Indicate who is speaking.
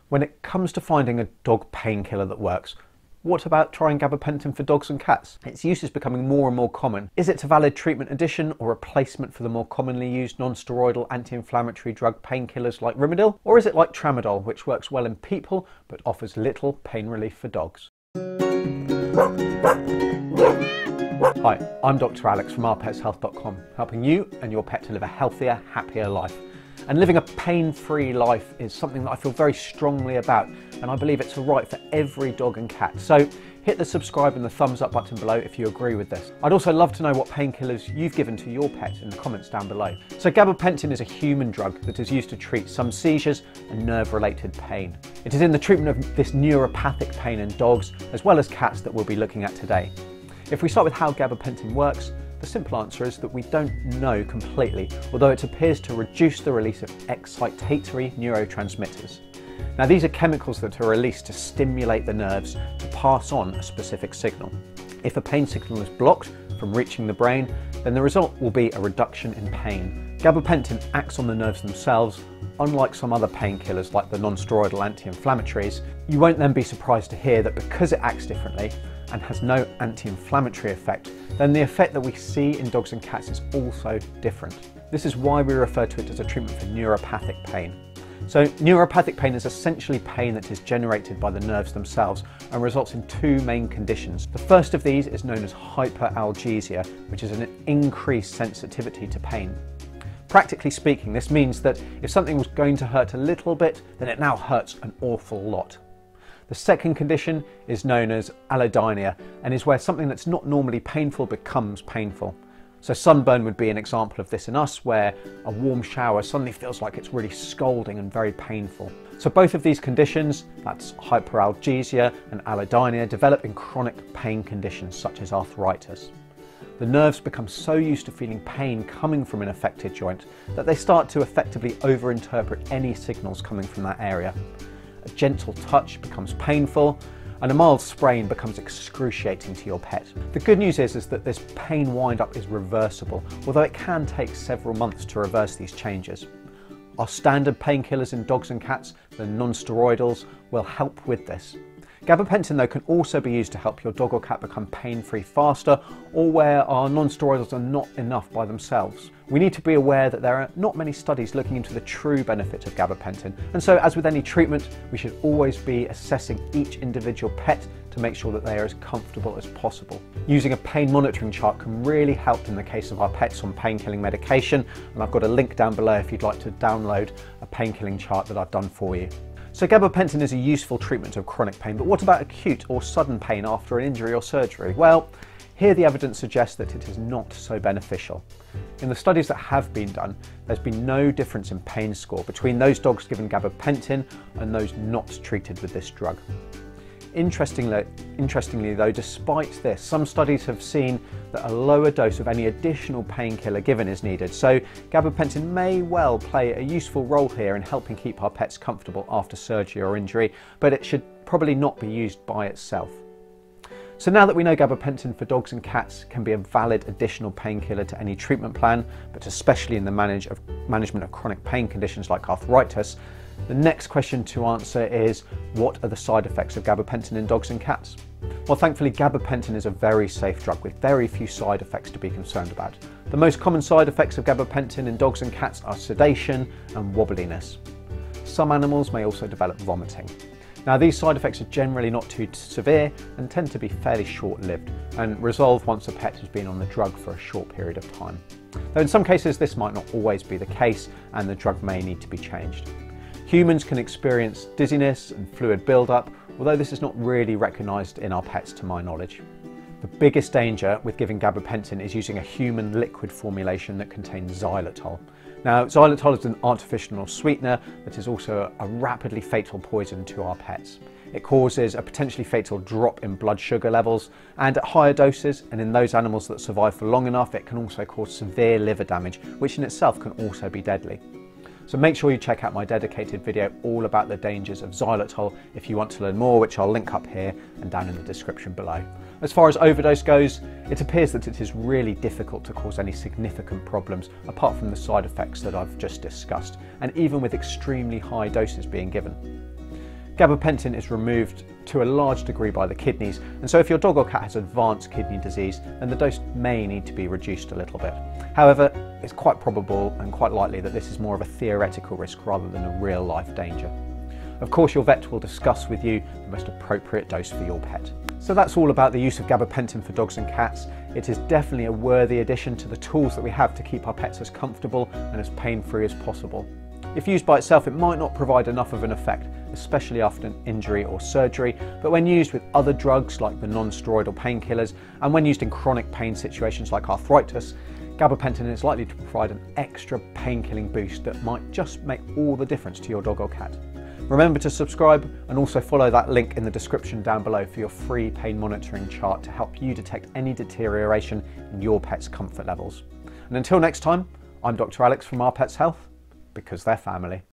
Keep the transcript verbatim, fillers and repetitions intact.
Speaker 1: When it comes to finding a dog painkiller that works, what about trying gabapentin for dogs and cats? Its use is becoming more and more common. Is it a valid treatment addition or replacement for the more commonly used non-steroidal anti-inflammatory drug painkillers like rimadyl? Or is it like tramadol, which works well in people but offers little pain relief for dogs? Hi, I'm Doctor Alex from our pets health dot com, helping you and your pet to live a healthier, happier life. And living a pain-free life is something that I feel very strongly about, and I believe it's right for every dog and cat. So hit the subscribe and the thumbs up button below if you agree with this. I'd also love to know what painkillers you've given to your pet in the comments down below. So gabapentin is a human drug that is used to treat some seizures and nerve-related pain. It is in the treatment of this neuropathic pain in dogs as well as cats that we'll be looking at today. If we start with how gabapentin works, the simple answer is that we don't know completely, although it appears to reduce the release of excitatory neurotransmitters. Now, these are chemicals that are released to stimulate the nerves to pass on a specific signal. If a pain signal is blocked from reaching the brain, then the result will be a reduction in pain. Gabapentin acts on the nerves themselves. Unlike some other painkillers like the non-steroidal anti-inflammatories, you won't then be surprised to hear that because it acts differently and has no anti-inflammatory effect, then the effect that we see in dogs and cats is also different. This is why we refer to it as a treatment for neuropathic pain. So neuropathic pain is essentially pain that is generated by the nerves themselves and results in two main conditions. The first of these is known as hyperalgesia, which is an increased sensitivity to pain. Practically speaking, this means that if something was going to hurt a little bit, then it now hurts an awful lot. The second condition is known as allodynia and is where something that's not normally painful becomes painful. So sunburn would be an example of this in us, where a warm shower suddenly feels like it's really scalding and very painful. So both of these conditions, that's hyperalgesia and allodynia, develop in chronic pain conditions such as arthritis. The nerves become so used to feeling pain coming from an affected joint that they start to effectively overinterpret any signals coming from that area. A gentle touch becomes painful, and a mild sprain becomes excruciating to your pet. The good news is, is that this pain wind-up is reversible, although it can take several months to reverse these changes. Our standard painkillers in dogs and cats, the non-steroidals, will help with this. Gabapentin, though, can also be used to help your dog or cat become pain-free faster, or where our non-steroidals are not enough by themselves. We need to be aware that there are not many studies looking into the true benefit of gabapentin, and so as with any treatment, we should always be assessing each individual pet to make sure that they are as comfortable as possible. Using a pain monitoring chart can really help in the case of our pets on painkilling medication, and I've got a link down below if you'd like to download a painkilling chart that I've done for you. So gabapentin is a useful treatment of chronic pain, but what about acute or sudden pain after an injury or surgery? Well, here the evidence suggests that it is not so beneficial. In the studies that have been done, there's been no difference in pain score between those dogs given gabapentin and those not treated with this drug. Interestingly, interestingly though, despite this, some studies have seen that a lower dose of any additional painkiller given is needed, so gabapentin may well play a useful role here in helping keep our pets comfortable after surgery or injury, but it should probably not be used by itself. So now that we know gabapentin for dogs and cats can be a valid additional painkiller to any treatment plan, but especially in the manage of, management of chronic pain conditions like arthritis, the next question to answer is, what are the side effects of gabapentin in dogs and cats? Well, thankfully, gabapentin is a very safe drug with very few side effects to be concerned about. The most common side effects of gabapentin in dogs and cats are sedation and wobbliness. Some animals may also develop vomiting. Now, these side effects are generally not too severe and tend to be fairly short-lived and resolve once a pet has been on the drug for a short period of time. Though in some cases this might not always be the case and the drug may need to be changed. Humans can experience dizziness and fluid buildup, although this is not really recognised in our pets to my knowledge. The biggest danger with giving gabapentin is using a human liquid formulation that contains xylitol. Now, xylitol is an artificial sweetener that is also a rapidly fatal poison to our pets. It causes a potentially fatal drop in blood sugar levels, and at higher doses and in those animals that survive for long enough, it can also cause severe liver damage, which in itself can also be deadly. So make sure you check out my dedicated video all about the dangers of xylitol if you want to learn more, which I'll link up here and down in the description below. As far as overdose goes, it appears that it is really difficult to cause any significant problems apart from the side effects that I've just discussed, and even with extremely high doses being given. Gabapentin is removed to a large degree by the kidneys, and so if your dog or cat has advanced kidney disease, then the dose may need to be reduced a little bit. However, it's quite probable and quite likely that this is more of a theoretical risk rather than a real life danger. Of course, your vet will discuss with you the most appropriate dose for your pet. So that's all about the use of gabapentin for dogs and cats. It is definitely a worthy addition to the tools that we have to keep our pets as comfortable and as pain-free as possible. If used by itself, it might not provide enough of an effect, especially after an injury or surgery, but when used with other drugs like the non-steroidal painkillers, and when used in chronic pain situations like arthritis, gabapentin is likely to provide an extra pain-killing boost that might just make all the difference to your dog or cat. Remember to subscribe and also follow that link in the description down below for your free pain monitoring chart to help you detect any deterioration in your pet's comfort levels. And until next time, I'm Doctor Alex from Our Pets Health, because they're family.